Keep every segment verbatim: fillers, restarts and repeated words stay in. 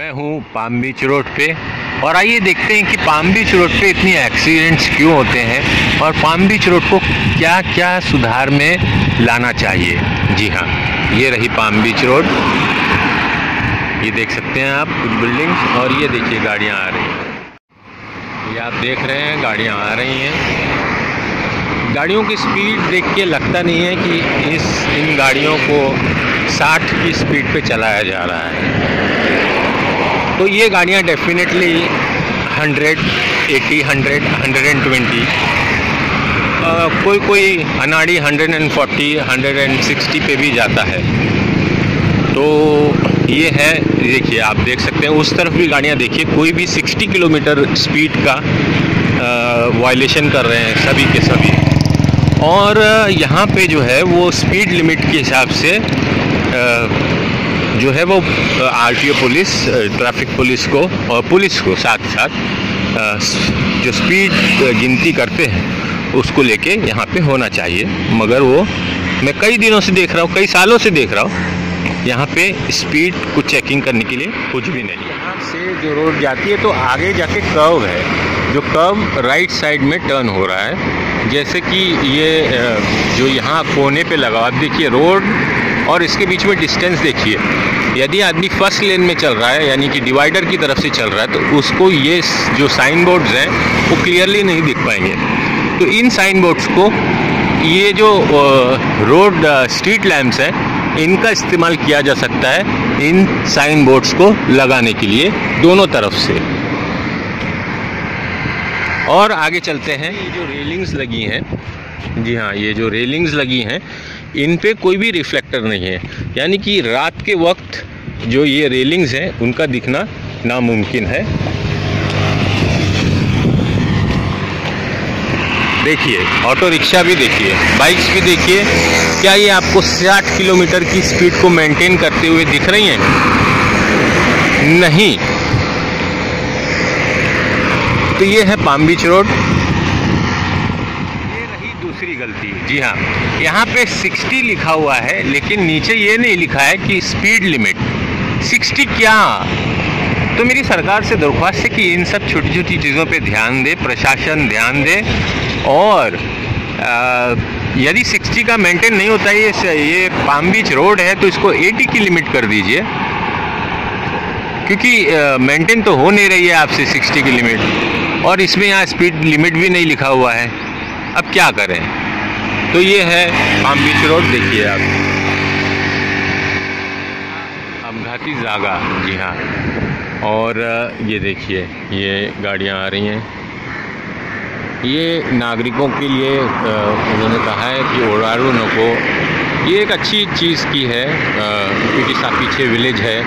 मैं हूँ palm Beach road पे और आइए देखते हैं कि पाम बीच रोड पे इतनी एक्सीडेंट्स क्यों होते हैं और पाम बीच रोड को क्या क्या सुधार में लाना चाहिए। जी हाँ, ये रही पाम बीच रोड। ये देख सकते हैं आप कुछ बिल्डिंग्स और ये देखिए गाड़ियाँ आ रही हैं। ये आप देख रहे हैं गाड़ियाँ आ रही हैं। गाड़ियों की स्पीड देख के लगता नहीं है कि इस इन गाड़ियों को साठ की स्पीड पे चलाया जा रहा है। तो ये गाड़ियाँ definitely hundred, eighty, hundred, hundred and twenty, कोई कोई अनाड़ी hundred and forty, hundred and sixty पे भी जाता है। तो ये है, देखिए आप देख सकते हैं उस तरफ भी गाड़ियाँ देखिए, कोई भी साठ किलोमीटर स्पीड का वायलेशन कर रहे हैं सभी के सभी। और यहाँ पे जो है वो स्पीड लिमिट के हिसाब से आ, जो है वो आरटीओ पुलिस, ट्रैफिक पुलिस को और पुलिस को साथ साथ जो स्पीड गिनती करते हैं उसको लेके यहाँ पे होना चाहिए। मगर वो मैं कई दिनों से देख रहा हूँ, कई सालों से देख रहा हूँ, यहाँ पे स्पीड को चेकिंग करने के लिए कुछ भी नहीं। यहाँ से जो रोड जाती है तो आगे जाके कर्व है, जो कर्व राइट साइड में टर्न हो रहा है। जैसे कि ये जो यहाँ कोने पे लगा, आप देखिए रोड और इसके बीच में डिस्टेंस देखिए। यदि आदमी फर्स्ट लेन में चल रहा है यानी कि डिवाइडर की तरफ से चल रहा है तो उसको ये जो साइन बोर्ड्स हैं वो क्लियरली नहीं दिख पाएंगे। तो इन साइन बोर्ड्स को, ये जो रोड स्ट्रीट लैंप्स हैं, इनका इस्तेमाल किया जा सकता है इन साइन बोर्ड्स को लगाने के लिए दोनों तरफ से। और आगे चलते हैं। ये जो रेलिंग्स लगी हैं, जी हाँ, ये जो रेलिंग्स लगी हैं इन पे कोई भी रिफ्लेक्टर नहीं है, यानी कि रात के वक्त जो ये रेलिंग्स हैं उनका दिखना नामुमकिन है। देखिए ऑटो रिक्शा भी देखिए, बाइक्स भी देखिए, क्या ये आपको साठ किलोमीटर की स्पीड को मेंटेन करते हुए दिख रही हैं? नहीं। तो ये है पाम बीच रोड। ये रही दूसरी गलती। जी हाँ, यहाँ पे साठ लिखा हुआ है लेकिन नीचे ये नहीं लिखा है कि स्पीड लिमिट साठ क्या। तो मेरी सरकार से दरख्वास्त है कि इन सब छोटी छोटी चीज़ों पे ध्यान दे, प्रशासन ध्यान दे। और आ, यदि साठ का मेंटेन नहीं होता है, ये ये पाम बीच रोड है, तो इसको अस्सी की लिमिट कर दीजिए, क्योंकि मेंटेन तो हो नहीं रही है आपसे साठ की लिमिट, और इसमें यहाँ स्पीड लिमिट भी नहीं लिखा हुआ है। अब क्या करें? तो ये है पाम बीच रोड, देखिए आप, अपघाती जागा। जी हाँ, और ये देखिए ये गाड़ियाँ आ रही हैं। ये नागरिकों के लिए उन्होंने कहा है कि ओरारू नको, ये एक अच्छी चीज़ की है क्योंकि पीछे विलेज है।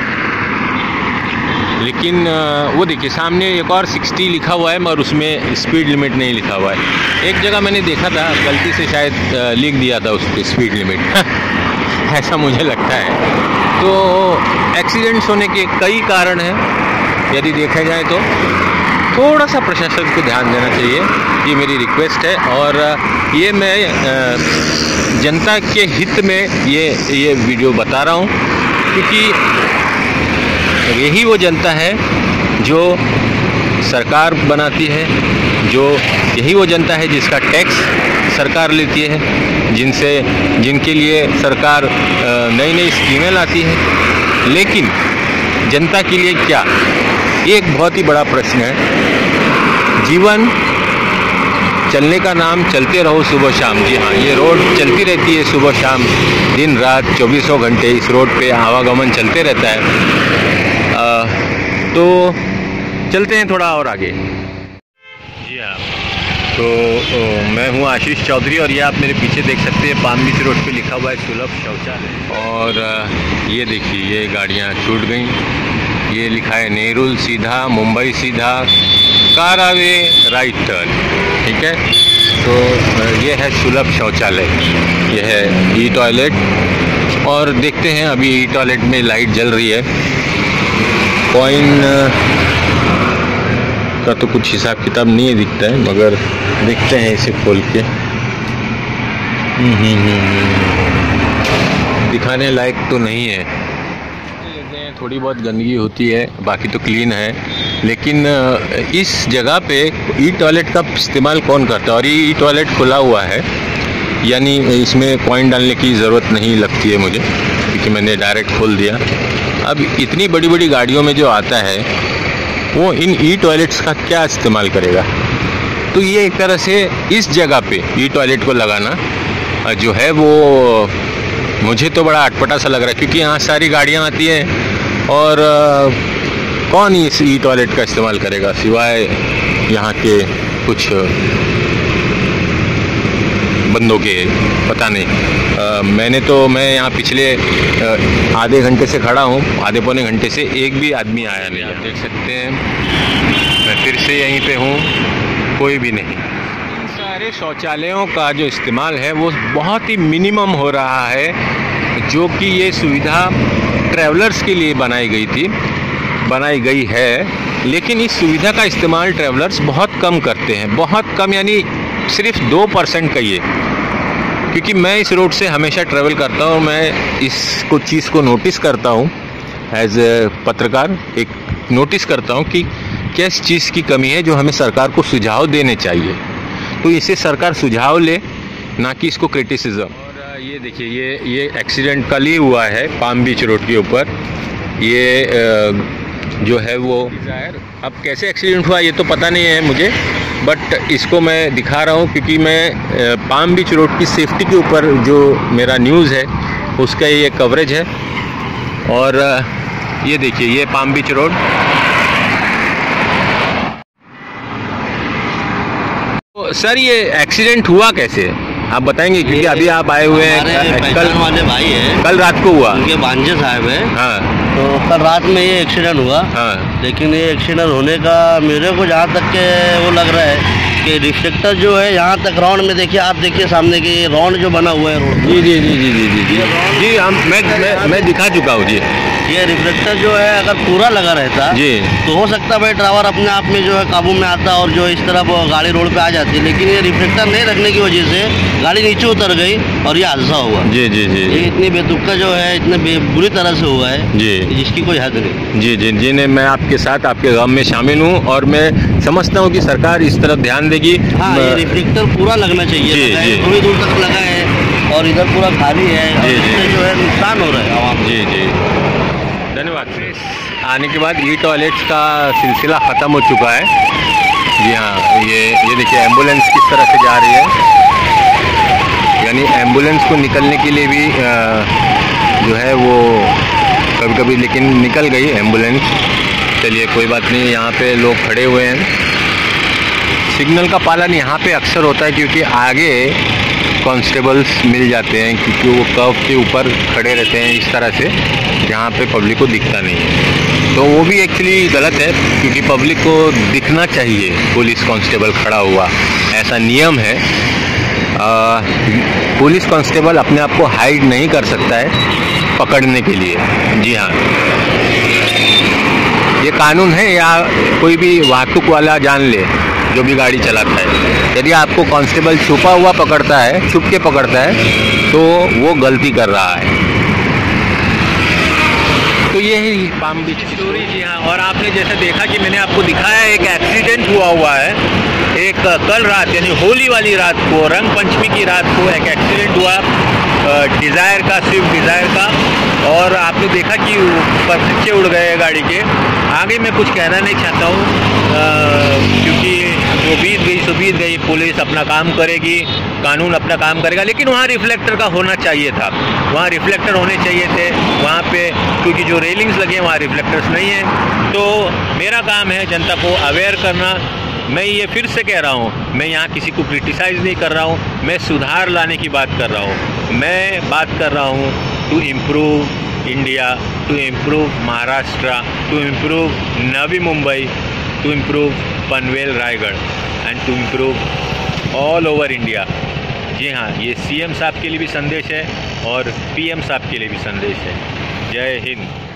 लेकिन वो देखिए सामने एक और साठ लिखा हुआ है मगर उसमें स्पीड लिमिट नहीं लिखा हुआ है। एक जगह मैंने देखा था, गलती से शायद लिख दिया था उस पर स्पीड लिमिट ऐसा मुझे लगता है। तो एक्सीडेंट्स होने के कई कारण हैं, यदि देखा जाए तो थोड़ा सा प्रशासन को ध्यान देना चाहिए, ये मेरी रिक्वेस्ट है। और ये मैं जनता के हित में ये ये वीडियो बता रहा हूँ, क्योंकि यही वो जनता है जो सरकार बनाती है, जो यही वो जनता है जिसका टैक्स सरकार लेती है, जिनसे जिनके लिए सरकार नई नई स्कीमें लाती है। लेकिन जनता के लिए क्या, ये एक बहुत ही बड़ा प्रश्न है। जीवन चलने का नाम, चलते रहो सुबह शाम। जी हाँ, ये रोड चलती रहती है सुबह शाम, दिन रात, चौबीसों घंटे इस रोड पे आवागमन चलते रहता है। आ, तो चलते हैं थोड़ा और आगे। जी हाँ, तो ओ, मैं हूँ आशीष चौधरी और ये आप मेरे पीछे देख सकते हैं पाम बीच रोड पे लिखा हुआ है सुलभ शौचालय। और आ, ये देखिए ये गाड़ियाँ छूट गई, ये लिखा है नेरुल सीधा, मुंबई सीधा, कारावे राइट टर्न। ठीक है, तो ये है सुलभ शौचालय, ये है ई टॉयलेट। और देखते हैं, अभी ई टॉयलेट में लाइट जल रही है। कॉइन का तो कुछ हिसाब किताब नहीं दिखता है, मगर देखते हैं इसे खोल के। दिखाने लायक तो नहीं है। थोड़ी बहुत गंदगी होती है, बाकी तो क्लीन है। लेकिन इस जगह पे ई टॉयलेट का इस्तेमाल कौन करता है? और ये ई टॉयलेट खुला हुआ है, यानी इसमें कॉइन डालने की ज़रूरत नहीं लगती है मुझे, क्योंकि मैंने डायरेक्ट खोल दिया। अब इतनी बड़ी बड़ी गाड़ियों में जो आता है वो इन ई टॉयलेट्स का क्या इस्तेमाल करेगा? तो ये एक तरह से इस जगह पे ई टॉयलेट को लगाना जो है वो मुझे तो बड़ा अटपटा सा लग रहा है, क्योंकि यहाँ सारी गाड़ियाँ आती हैं और कौन इस ई टॉयलेट का इस्तेमाल करेगा सिवाय यहाँ के कुछ बंदों के, पता नहीं। आ, मैंने तो मैं यहाँ पिछले आ, आधे घंटे से खड़ा हूँ, आधे पौने घंटे से एक भी आदमी आया नहीं। आप देख सकते हैं मैं फिर से यहीं पे हूँ, कोई भी नहीं। इन सारे शौचालयों का जो इस्तेमाल है वो बहुत ही मिनिमम हो रहा है, जो कि ये सुविधा ट्रैवलर्स के लिए बनाई गई थी बनाई गई है। लेकिन इस सुविधा का इस्तेमाल ट्रैवलर्स बहुत कम करते हैं, बहुत कम, यानी सिर्फ दो परसेंट का ये। क्योंकि मैं इस रोड से हमेशा ट्रैवल करता हूँ, मैं इसको चीज़ को नोटिस करता हूँ एज ए पत्रकार, एक नोटिस करता हूँ कि किस चीज़ की कमी है जो हमें सरकार को सुझाव देने चाहिए। तो इसे सरकार सुझाव ले, ना कि इसको क्रिटिसिज्म। और ये देखिए, ये ये एक्सीडेंट कल ही हुआ है पाम बीच रोड के ऊपर। ये जो है वो अब कैसे एक्सीडेंट हुआ ये तो पता नहीं है मुझे, बट इसको मैं दिखा रहा हूँ क्योंकि मैं पाम बीच रोड की सेफ्टी के ऊपर जो मेरा न्यूज़ है उसका ये कवरेज है। और ये देखिए, ये पाम बीच रोड। तो सर ये एक्सीडेंट हुआ कैसे आप बताएंगे? क्योंकि अभी आप आए हुए हैं, कल वाले भाई है, कल रात को हुआ, उनके भांजे साहब है। हाँ। तो कल रात में ये एक्सीडेंट हुआ। हाँ। लेकिन ये एक्सीडेंट होने का मेरे को जहाँ तक के वो लग रहा है कि रिफ्लेक्टर जो है यहाँ तक राउंड में, देखिए आप देखिए सामने के राउंड जो बना हुआ है रोड। जी जी जी जी जी जी जी जी हम मैं मैं, मैं दिखा चुका हूँ जी। ये रिफ्लेक्टर जो है अगर पूरा लगा रहता जी तो हो सकता है भाई ड्राइवर अपने आप में जो है काबू में आता और जो इस तरफ गाड़ी रोड पे आ जाती, लेकिन ये रिफ्लेक्टर नहीं रखने की वजह से गाड़ी नीचे उतर गई और ये हादसा हुआ। जी जी जी ये इतनी बेतुका जो है, इतने बुरी तरह से हुआ है जी, जिसकी कोई हद नहीं। जी जी जी ने मैं आपके साथ आपके गम में शामिल हूँ और मैं समझता हूँ कि सरकार इस तरफ ध्यान देगी। हाँ, ये रिफ्लेक्टर पूरा लगना चाहिए, थोड़ी दूर तक लगा है और इधर पूरा खाली है, इससे जो है नुकसान हो रहा है आवाम। जी जी धन्यवाद। आने के बाद ई टॉयलेट्स का सिलसिला ख़त्म हो चुका है। जी हाँ, ये ये देखिए एम्बुलेंस किस तरह से जा रही है, यानी एम्बुलेंस को निकलने के लिए भी जो है वो कभी कभी लेकिन निकल गई एम्बुलेंस। चलिए कोई बात नहीं, यहाँ पे लोग खड़े हुए हैं। सिग्नल का पालन यहाँ पे अक्सर होता है क्योंकि आगे कांस्टेबल्स मिल जाते हैं, क्योंकि वो कर्व के ऊपर खड़े रहते हैं इस तरह से जहाँ पे पब्लिक को दिखता नहीं है। तो वो भी एक्चुअली गलत है, क्योंकि पब्लिक को दिखना चाहिए पुलिस कांस्टेबल खड़ा हुआ, ऐसा नियम है। आ, पुलिस कांस्टेबल अपने आप को हाइड नहीं कर सकता है पकड़ने के लिए। जी हाँ, ये कानून है, या कोई भी वाहतुक वाला जान ले जो भी गाड़ी चलाता है। यदि आपको कांस्टेबल छुपा हुआ पकड़ता है, छुप के पकड़ता है, तो वो गलती कर रहा है। तो ये ही पाम बीच की स्टोरी। जी हाँ, और आपने जैसे देखा कि मैंने आपको दिखाया एक एक्सीडेंट हुआ हुआ है। एक कल रात यानी होली वाली रात को, रंग पंचमी की रात को एक एक्सीडेंट हुआ डिज़ायर का, स्विफ्ट डिज़ायर का। और आपने देखा कि परखच्चे उड़ गए गाड़ी के। आगे मैं कुछ कहना नहीं चाहता हूँ, क्योंकि वो बीत गई सो बीत गई, पुलिस अपना काम करेगी, कानून अपना काम करेगा। लेकिन वहाँ रिफ्लेक्टर का होना चाहिए था, वहाँ रिफ्लेक्टर होने चाहिए थे वहाँ पे, क्योंकि जो रेलिंग्स लगे हैं वहाँ रिफ्लेक्टर्स नहीं हैं। तो मेरा काम है जनता को अवेयर करना। मैं ये फिर से कह रहा हूँ, मैं यहाँ किसी को क्रिटिसाइज़ नहीं कर रहा हूँ, मैं सुधार लाने की बात कर रहा हूँ। मैं बात कर रहा हूँ to improve India, to improve Maharashtra, to improve Navi Mumbai, to improve Panvel Raigad and to improve all over India. जी हाँ, ये सीएम साहब के लिए भी संदेश है और पीएम साहब के लिए भी संदेश है। जय हिंद।